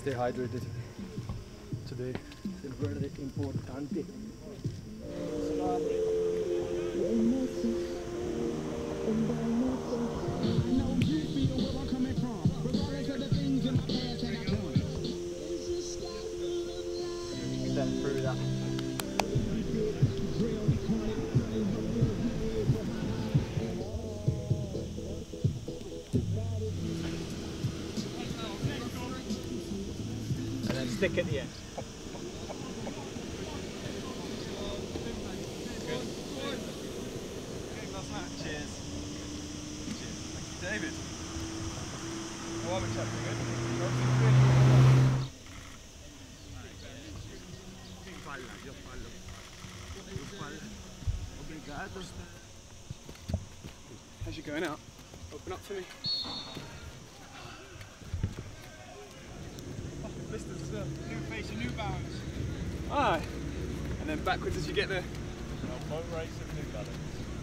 stay hydrated. Today es verde importante. Extend through that. And then stick at the end. Cheers. Cheers. Thank you, David. How are we, chap? Good? How's you going out? Open up for me. Blisters as well. New face and New Balance. Aye. And then backwards as you get there. Boat race of New Balance.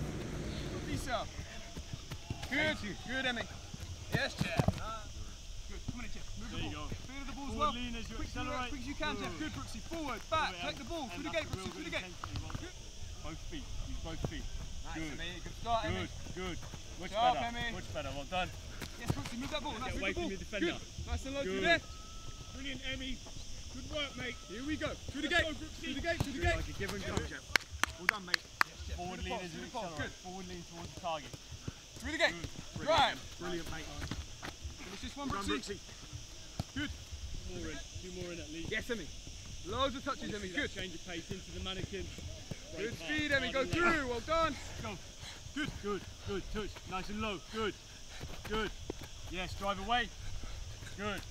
Good, good, Emmy. Yes, Jeff. Good, come on in, Jeff. Move the ball. Feel the ball as well. Lean as you Quick accelerate. as you can, Jeff. Good, Brooksy. Forward, back, take the ball. Through the gate, Brooksy, through the gate. Good. Both feet, use both feet. Nice, Good. Emmy. Good start, Emmy. Good, good. Much Sharp, better, Emmy. much better. Well done. Yes, Brooksy, move that ball. Nice, Get away move the from ball. your defender. Good. Nice and low Good. through there. Brilliant, Emmy. Good work, mate. Here we go. Through the gate. Through the gate, through the gate. Like a give and go. Well done, mate. Yes, Jeff. Forward lean as you accelerate. Forward lean towards the target. Through the gate. Good. Right. Brilliant, mate. Finish this one, Brooksy. Good. More in. Two more in at least. Yes, Emmy. Loads of touches, Emmy. Good. Change of pace into the mannequin. Good speed, Emmy. Go through. Well done. Go. Good. Good. Good. Touch. Nice and low. Good. Good. Yes. Drive away. Good.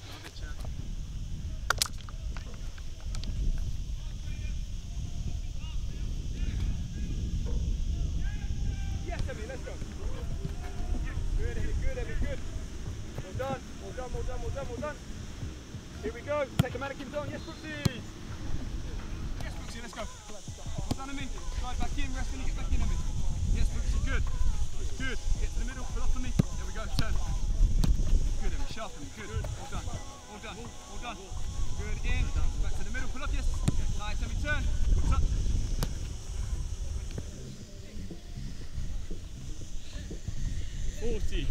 Yes, Emmy. Let's go. Good, Emmy. Good, Emmy. Good. Well done. Well done. Well done. Well done. Well done. Here we go. Take a mannequin on. Yes, Brooksy. Yes, Brooksy. Let's go. Well done, Emmy. Slide back in. Rest when you get back in, Emmy. Yes, Brooksy. Good. Good. Get to the middle. Pull off for me. There we go. Turn. Good, Emmy. Sharp, Emmy. Good. Well done. Well done. Well done. Good. In. Back to the middle. Pull up. Yes. Nice, Emmy. Turn. Good touch. 40.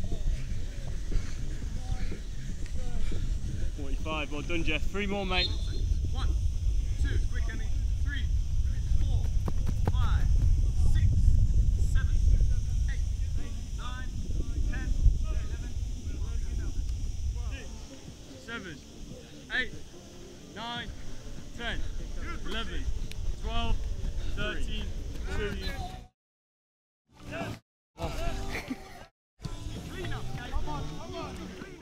45. Well done, Jeff. 3 more, mate. 1, 2, quick, Emmy. 3, 4, 5, 6, 7, 8, 9, 10, 7, 8, 9, 10, 11, 12, 13, 14. Clean up, guys. Come on, come on.